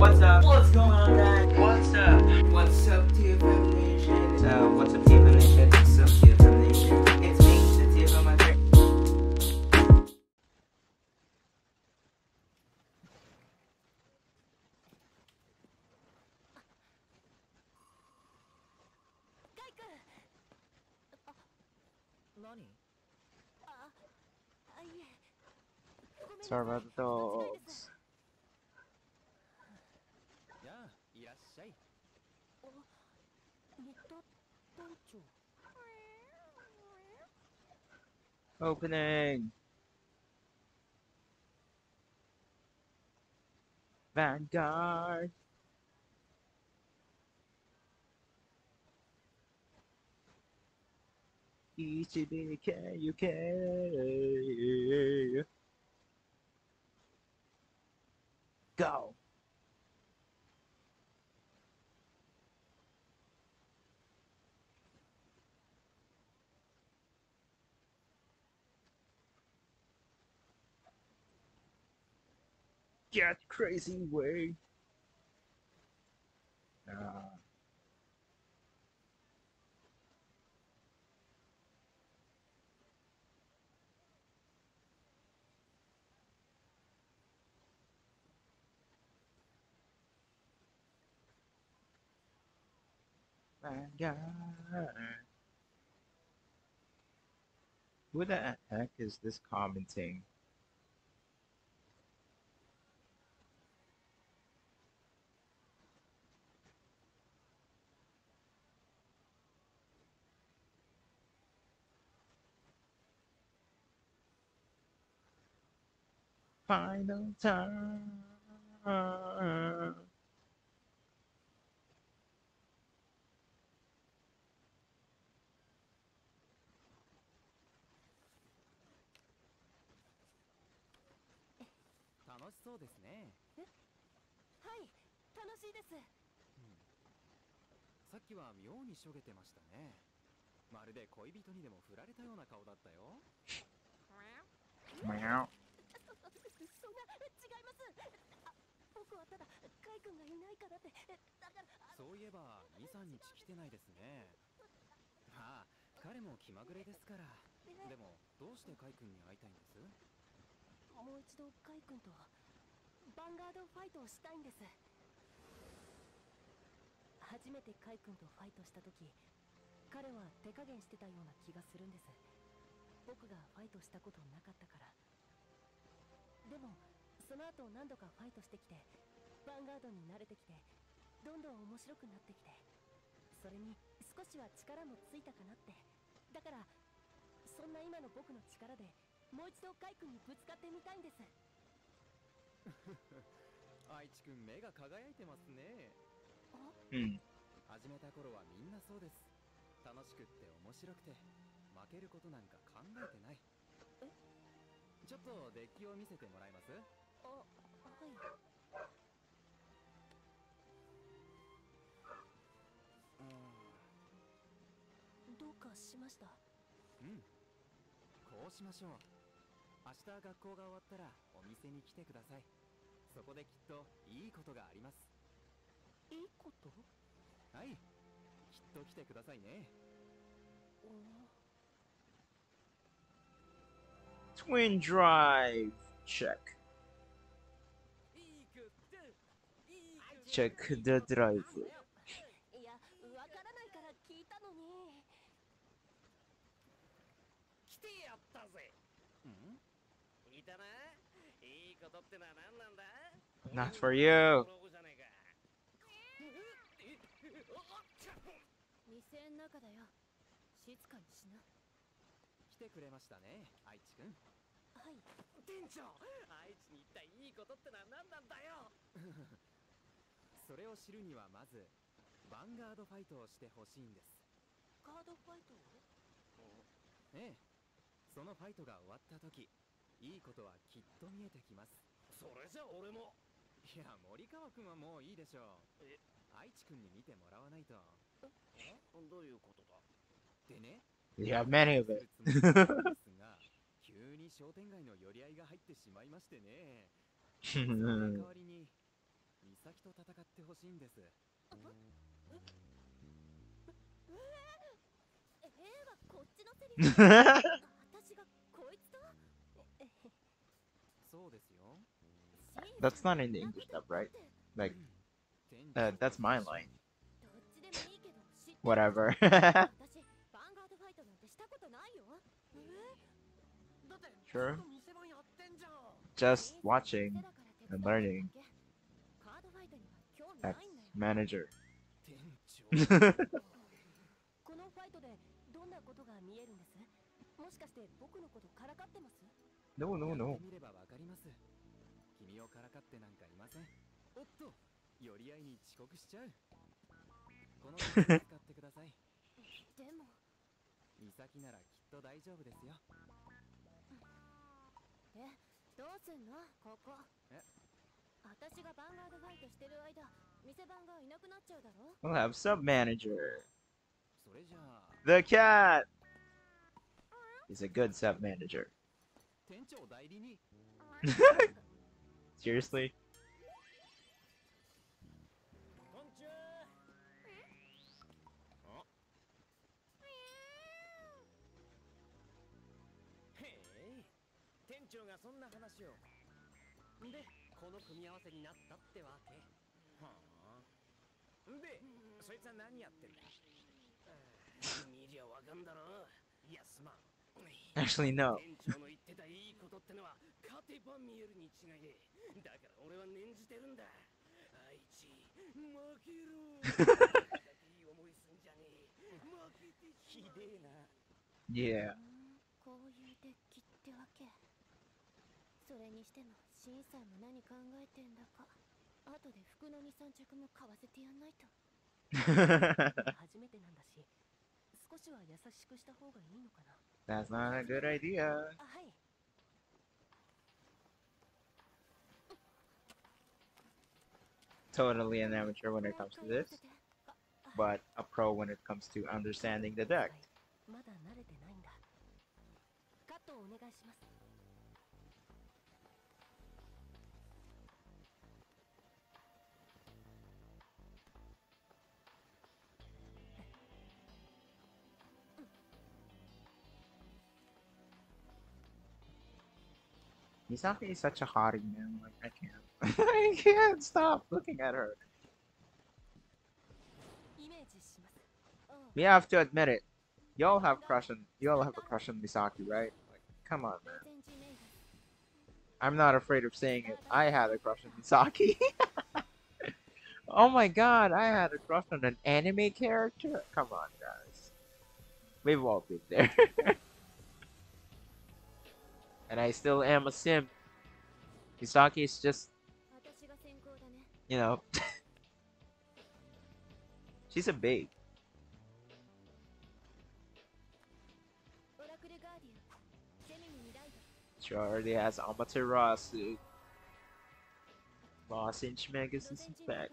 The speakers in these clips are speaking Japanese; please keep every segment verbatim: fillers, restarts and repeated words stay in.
What's up? What's going on, guys? What's up? What's up, T F M Nation? So, what's up, T F M Nation? What's up, T F M Nation? It's me, the T F M Andre. Sorry about the dogs. Opening. Vanguard. E C B K U K. Go. Get crazy way. Uh. Vanguard. Who the heck is this commenting? Final time. 楽しそうですね。え、はい、楽しいです。うん、さっきは妙にしょげてましたね。まるで恋人にでも振られたような顔だったよ。 メオ。 そんな、違います。あ、僕はただカイ君がいないからって。だからそういえばに、さんにち来てないですね。まあ、彼も気まぐれですから。でもどうしてカイ君に会いたいんです？もう一度カイ君とヴァンガードファイトをしたいんです。初めてカイ君とファイトした時、彼は手加減してたような気がするんです。僕がファイトしたことなかったから。でもその後何度かファイトしてきて、ヴァンガードに慣れてきて、どんどん面白くなってきて、それに少しは力もついたかなって。だからそんな今の僕の力でもう一度カイ君にぶつかってみたいんです。愛知君、目が輝いてますね。 うん。 始めた頃はみんなそうです。楽しくって面白くて、負けることなんか考えてない。え？ちょっとデッキを見せてもらえます？あ、はい。どうかしました？うん。こうしましょう。明日学校が終わったらお店に来てください。そこできっといいことがあります。いいこと？はい。きっと来てくださいね。 Twin drive. Check. Check the drive. いや、わからないから聞いたのに。来てやったぜ。ん？いたな。いいことってのは何なんだ？ Not for you. 店の中だよ。静かにしな。来てくれましたね、愛知くん。はい。店長、愛知に行ったいいことってのは何なんだよ。それを知るにはまずヴァンガードファイトをしてほしいんです。ガードファイト？ええ。そのファイトが終わった時、いいことはきっと見えてきます。それじゃ俺も。いや、森川くんはもういいでしょう。え、愛知くんに見てもらわないと。え？どういうことだ？でね。 Yeah, many of it. 急に商店街の寄り合いが入ってしまいましてね。その代わりにに咲と戦ってほしいんです。 映画こっちのセリフ。私がこいつと。 そうですよ。 That's not in the English dub, right? Like, uh, that's my line. どっちでもいいけど知ってる。 Whatever. 私バンガードファイトなんてしたことないよ。え？だって Sure. 店番やってんじゃん。 Just watching and learning. カードファイトには興味な That's いんだよ。 manager. 店長。 このファイトでどんなことが見えるんです？もしかして僕のことからかってます？ No, no, や no. ってみればわかります。君をからかってなんかいません。おっと、寄り合いに遅刻しちゃう。この手使ってください。 でも美咲ならきっと大丈夫ですよ。 え、どうすんのここ？ え？ 私がバンガードファイトしてる間、店番がいなくなっちゃうだろ？ We'll have sub manager. それじゃあ The cat. He's a good sub manager. 店長代理に。 Seriously? こんにちは。あ？へえ、店長がそんな話を。で、この組み合わせになったってわけ。はあ。で、そいつは何やってんだ。見りゃわかんだろ。いや、すまん。 Actually, no. 店長の言ってたいいことってのは勝てば見えるに違いねえ。だから俺は念じてるんだ。愛知、負けろ。いい思いすんじゃねえ。負けてひでえな。 Yeah. こういうデッキってわけ。それにしてもシンさんも何考えてんだか。後で服のに、さん着も買わせてやんないと。初めてなんだし、少しは優しくした方がいいのかな。 That's not a good idea. あ、はい。 Totally an amateur when it comes to this, but a pro when it comes to understanding the deck. まだ慣れてないんだ。カットをお願いします。 Misaki is such a hottie, man. Like, I can't. I can't stop looking at her. イメージします。 We have to admit it. Y'all have crush on y'all have a crush on Misaki, right? Like, come on, man. I'm not afraid of saying it. I had a crush on Misaki. Oh my god, I had a crush on an anime character? Come on, guys. We've all been there. And I still am a simp. Misaki is just, you know, she's a babe. She already has Amaterasu. Lost Inch Megasis back.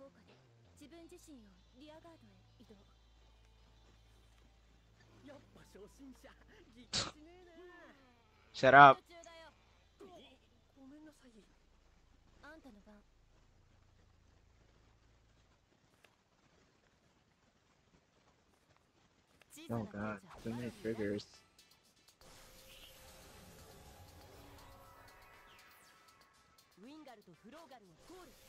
Shut up. Oh god, so many triggers. ウィンガルとフローガルを通る。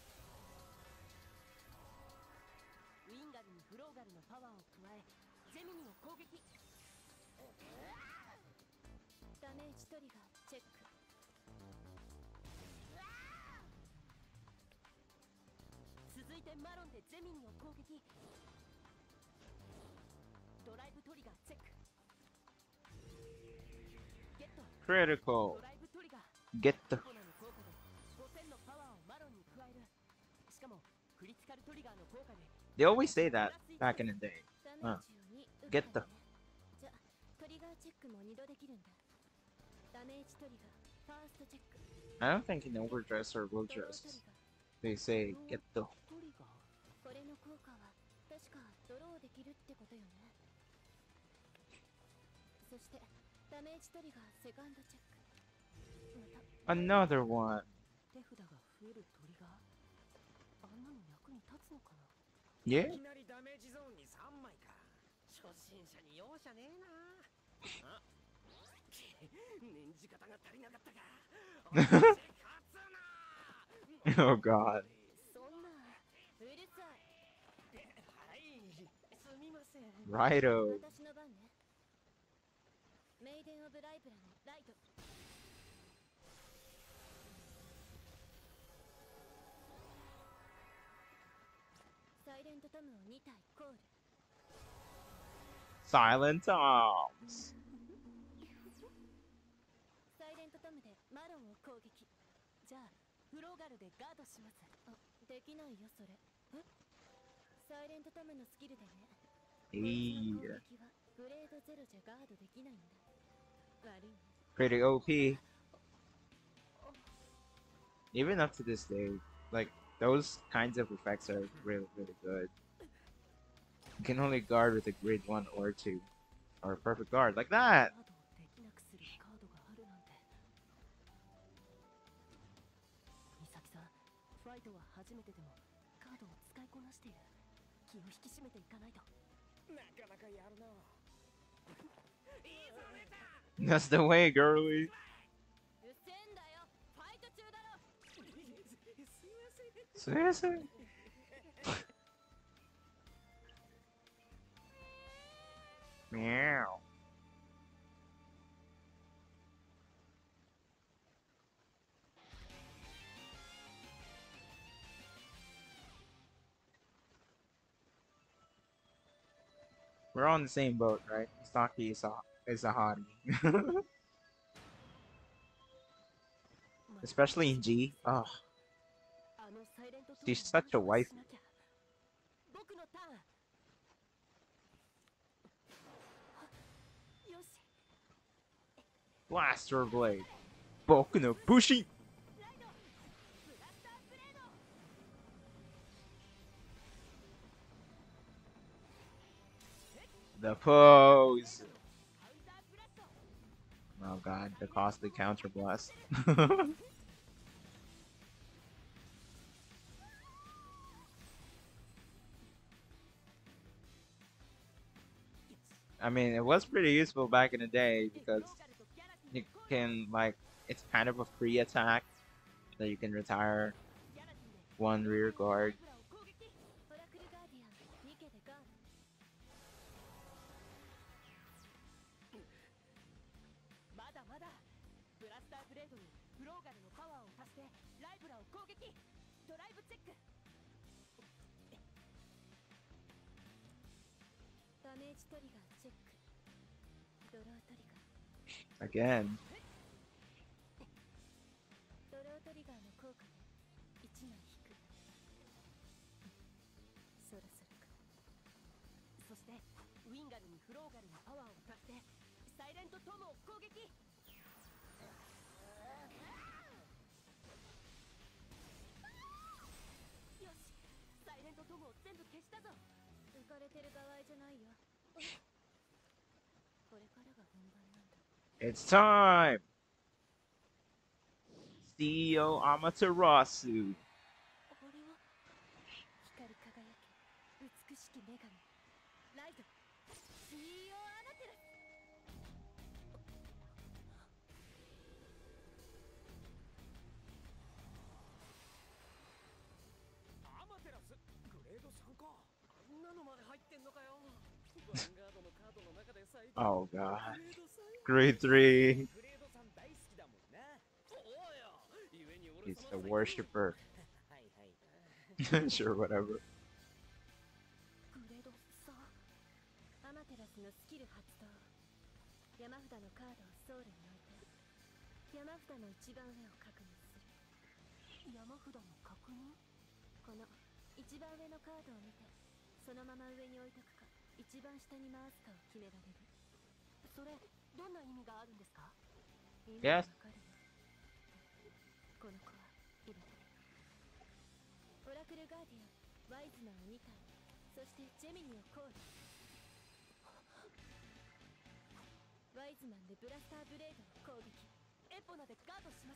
ウィンガルにフローガルのパワーを加え、ゼミニを攻撃。ダメージトリガーチェック。続いてマロンでゼミニを攻撃。ドライブトリガーチェック。ゲット。 Critical. ドライブトリガー。 Get the. They always say that back in the day. Uh, get the. I don't think in overdress or will dress they say get the. これの効果は確かドローできるってことよね。そしてダメージトリガーセカンドチェック。 Another one. 手札が増えるトリガー。あすのかな。 Yeah? いきなりダメージゾーンにさんまいか。初心者に容赦ねえな。あ、念じ方が足りなかったか。勝つな。 Oh god. そんなうるさい。 はい、すみません。 Righto. 私の番ね。メイデン・オブ・ライブラのライト。サイレントトムをに体コール。 Silent Toms. サイレントトムでマロンを攻撃。じゃあフローガルでガードします。あ、できないよそれ。え、サイレントトムのスキルでね。 Hey. 攻撃はグレードゼロじゃガードできないんだ。悪いね。 Pretty O P. Even up to this day, like, those kinds of effects are really, really good. You can only guard with a grade one or two. Or a perfect guard, like that! ガードをできなくするカードがあるなんて。美咲さん、ファイトは初めてでもカードを使いこなしている。気を引き締めていかないと。なかなかやるな。いいぞネタ。 That's the way, girly! うっせんだよ。ファイト中だろ。 すいません。 Seriously? Meow. We're on the same boat, right? Misaki is a, is a hottie. Especially in G. Oh, あのサイレントトーン she's such a を wife. しなきゃ。僕のターン。よし。 Blaster Blade. Boku no Bushi! ライド。ブラスターブレード。 The pose! カウンターブラスト。 Oh god, the costly counter blast. I mean, it was pretty useful back in the day because you can, like, it's kind of a free attack that you can retire one rear guard. オラクルガーディアンにけでガード。 まだまだ。ブラスターブレードにフローガルのパワーを足してライブラを攻撃。ドライブチェック。 ダメージトリガーチェック。ドロートリガー。 Again. ドロートリガーの効果でいちまい引く。そろそろか。 そしてウィンガルにフローガルのパワーを足してサイレントトムを攻撃。よし、サイレントトムを全部消したぞ。 浮かれてる場合じゃないよ。これからが本番なんだ。 It's time! C E O Amaterasu. これは光り輝け美しき女神ライト シーイーオー アナテラス。 アマテラスグレードさんか。あんなのまで入ってんのかよ。ヴァンガードのカードの中で最強。 Oh god. グレードさん Grade three. グレードさん大好きだもんな。そうよ。故に俺 He's 様 a の worshiper. はいはい。 Sure, whatever. グレードさん。アマテラスのスキル発動。山札のカードをソウルに置いて山札の一番上を確認する。 山札の確認。 この一番上のカードを見てそのまま上に置いとくか一番下に回すかを決められる。 それどんな意味があるんですか。 意味 Yes. わかるよ。この子は入れて。オラクルガーディアンワイズマンをに体そしてジェミニをコール。ワイズマンでブラスターブレードを攻撃。 エポナでガードします。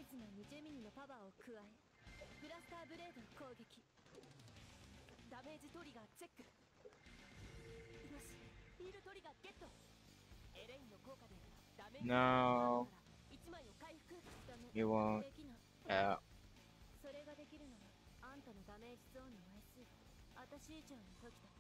ワイズマンにジェミニのパワーを加えブラススターブレード攻撃。ダメージトリガーチェック。よし、ヒールトリガーゲット。エレインの効果でダメージ No. いちまいを回復。ダメ You won't. できない。 Yeah. それができるのはあんたのダメージゾーンの枚数。私以上の時だ。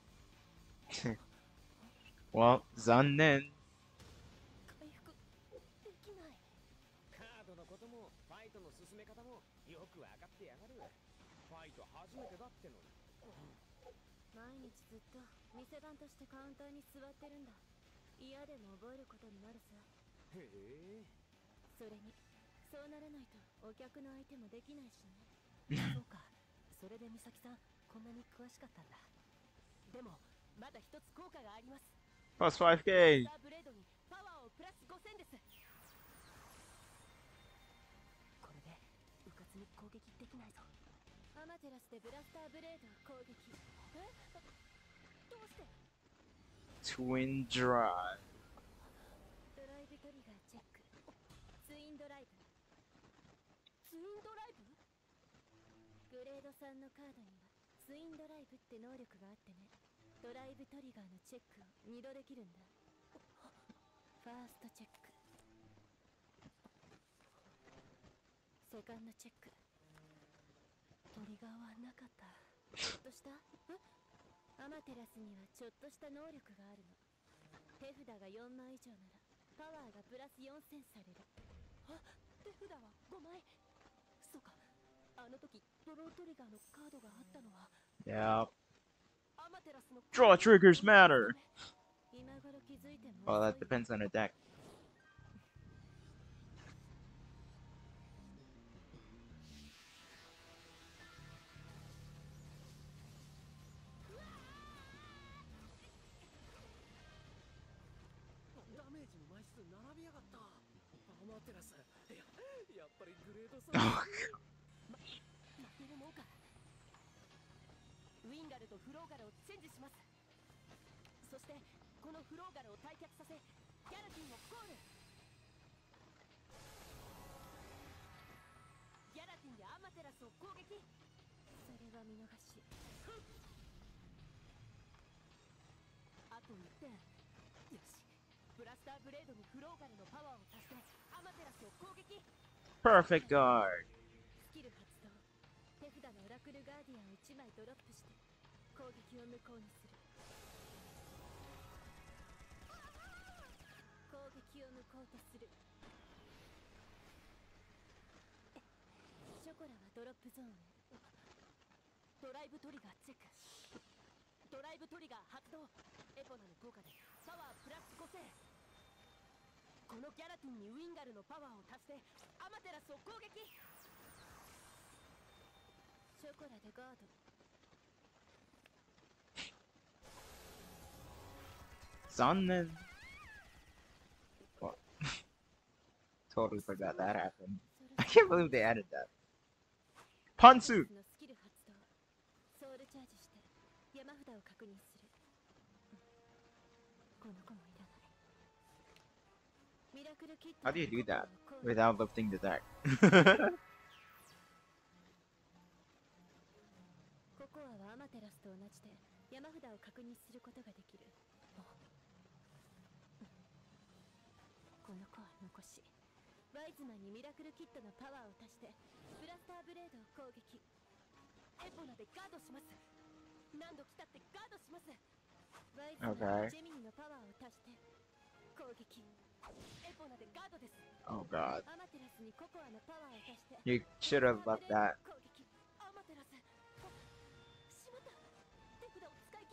Well, 残念。 回復できない。 カードのこともファイトの進め方もよく分かってやがる。ファイト初めてだってのに。 毎日ずっと店番としてカウンターに座ってるんだ。嫌でも覚えることになるさ。 へえ。 それにそうならないとお客の相手もできないしね。そうか。それで美咲さんこんなに詳しかったんだ。でもまだ一つ効果があります。 Plus ファイブケー。 スターブレードにパワーをプラスごせんです。これでうかつに攻撃できないぞ。アマテラスでブラスターブレード攻撃。え、どうして？ Twin Drive。 ドライブトリガーチェック。ツインドライブ。ツインドライブ？グレードさんのカードにはツインドライブって能力があってね。ドライブトリガーのチェックをにどできるんだ。ファーストチェック、セカンドチェック。トリガーはなかった。ちょっとしたえアマテラスにはちょっとした能力があるの。手札がよんまい以上ならパワーがプラスよんせんされる。あ、手札はごまい。そうか、あの時ドロートリガーのカードがあったのは。 Yeah. アマテラスの Draw triggers matter. 今頃気づいても Well, that 遅い。 depends on the deck. ダメージの枚数並びやがった。アマテラス。いや、やっぱりグレードさん。ま、負けるもんか。 ウィンガルとフローガルをチェンジします。そしてこのフローガルを退却させギャラティンをコール。ギャラティンでアマテラスを攻撃。それは見逃し。あといってん。よし、ブラスターブレードにフローガルのパワーを足してアマテラスを攻撃。 Perfect guard. スキル発動。手札のオラクルガーディアンをいちまいドロップして攻撃を無効にする。攻撃を無効とする。ショコラはドロップゾーンへ。ドライブトリガーチェック。ドライブトリガー発動。エポナの効果でパワープラスごせん。このギャラティンにウィンガルのパワーを足してアマテラスを攻撃。ショコラでガード。 残念。What? Totally forgot that happened. I can't believe they added that. Pantsu! のスキル発動。ソウルチャージして山札を確認する。この子もいらない。ミラクルキット。 How do you do that without lifting the deck? ココアはアマテラスと同じで山札を確認することができる。この子は残し、ワイズマンにミラクルキットのパワーを足してブラスターブレードを攻撃。エポナでガードします。何度来たってガードします。ワイズマンにジェミニのパワーを足して攻撃。エポナでガードです。 Oh god. アマテラスにココアのパワーを足して You should have left that. 攻撃。アマテラス。あ、しまった。手札を使い切って。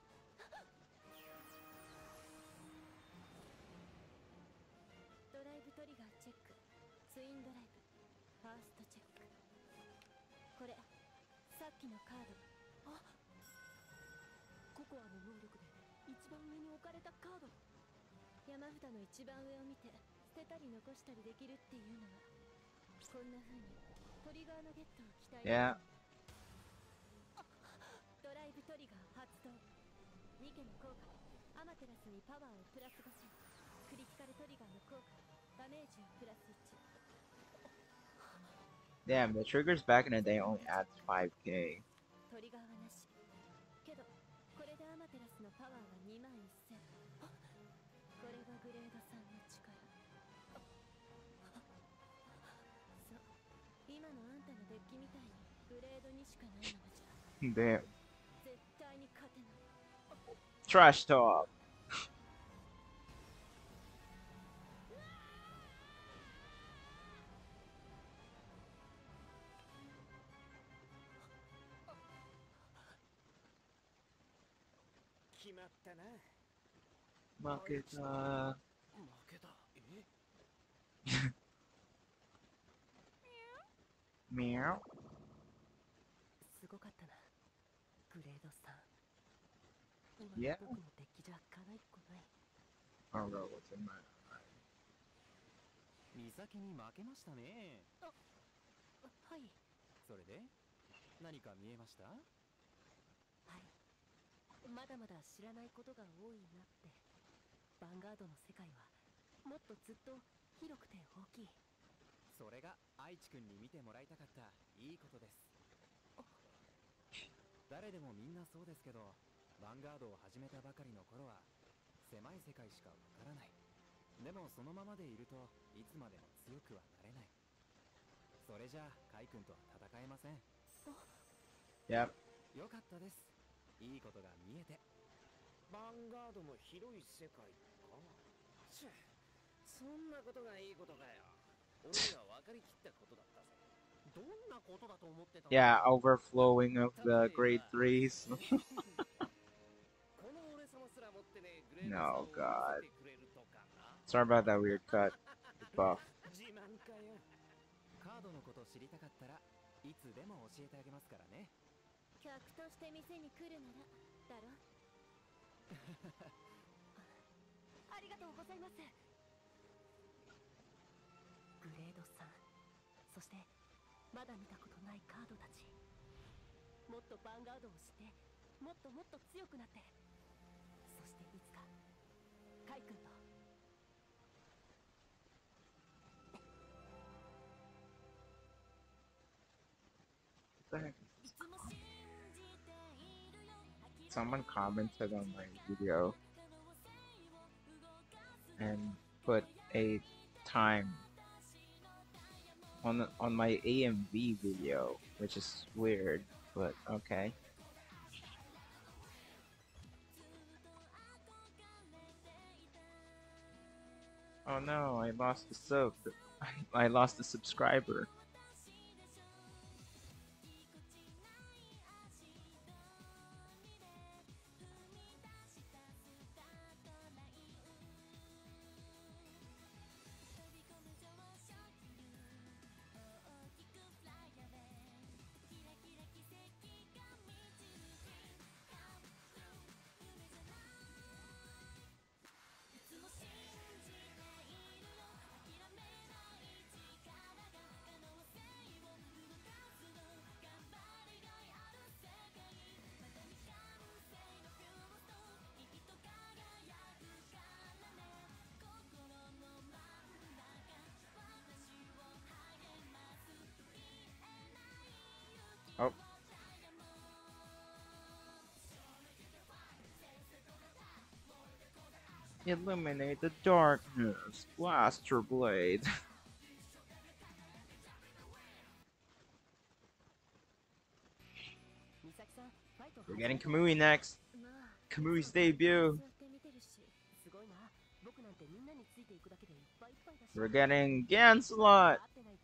ドライブトリガーチェック。ツインドライブ。ファーストチェック。これさっきのカード。あ、ココアの能力で一番上に置かれたカード。山札の一番上を見て捨てたり残したりできるっていうのはこんな風にトリガーのゲットを期待。 Yeah. ドライブトリガー発動。にけの効果。アマテラスにパワーをプラスごせん。クリティカルトリガーの効果。ダメージをプラスいち。 Damn, the triggers back in the day only adds five K. トリガーはなし。けどこれでアマテラスのパワーはにまんせん。あ、これがグレードさんの力。そう、今のあんたのデッキみたいにグレードにしかないままじゃ Damn. 絶対に勝てない。 Trash talk. 決まったな。 負けた。 負けた。え Meow. すごかったな、グレードさん。今 Yeah. の僕のデッキじゃかないっこない。 I don't know what's in my eye. 美咲に負けましたね。 あ、はい。 それで何か見えました？ はい。まだまだ知らないことが多いなって。ヴァンガードの世界はもっとずっと広くて大きい。 それが愛知くんに見てもらいたかったいいことです。誰でもみんなそうですけど、ヴァンガードを始めたばかりの頃は狭い世界しかわからない。でもそのままでいるといつまでも強くはなれない。それじゃあカイ君とは戦えません。 Yep. よかったです。いいことが見えて。ヴァンガードの広い世界か。ちゅ、そんなことがいいことかよ。俺には分かりきったことだったぜ。どんなことだと思ってたの？ Yeah, overflowing of the grade threes. この俺様すら持ってね、グレードさん No, を見 God. せてくれるとかな。 Sorry about that weird cut. Buff. 自慢かよ。カードのこと知りたかったらいつでも教えてあげますからね。 客として店に来るならだろ。ありがとうございます。グレードさん、そしてまだ見たことないカードたち。もっとヴァンガードを知って、もっともっと強くなって、そしていつかカイ君と。 What the heck? Someone commented on my video and put a time on on my A M V video, which is weird, but okay. Oh no, I lost the sub. I lost the subscriber. Oh. Eliminate the darkness. Blaster Blade. We're getting Kamui next. Kamui's debut. We're getting Ganslot.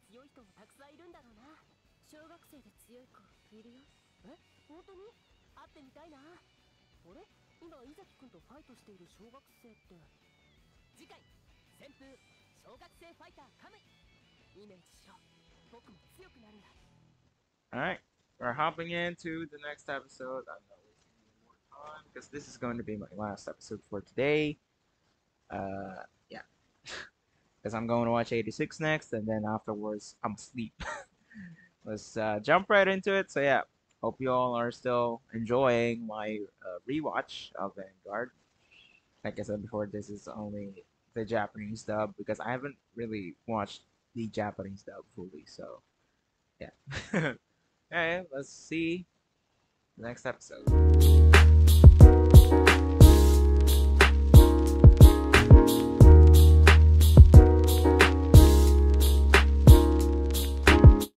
小学生で強い子いるよ。え、本当に？会ってみたいな。あれ？今伊崎くんとファイトしている小学生って。次回旋風小学生ファイターカムイ。イメージしろ。僕も強くなるんだ。 Alright, we're hopping into the next episode. I'm not wasting any more time because this is going to be my last episode for today. Uh, yeah. Because I'm going to watch eighty-six next, and then afterwards, I'm asleep. Let's uh, jump right into it. So yeah, hope you all are still enjoying my uh, rewatch of Vanguard. Like I said before, this is only the Japanese dub because I haven't really watched the Japanese dub fully. So Yeah. Alright, let's see the next episode.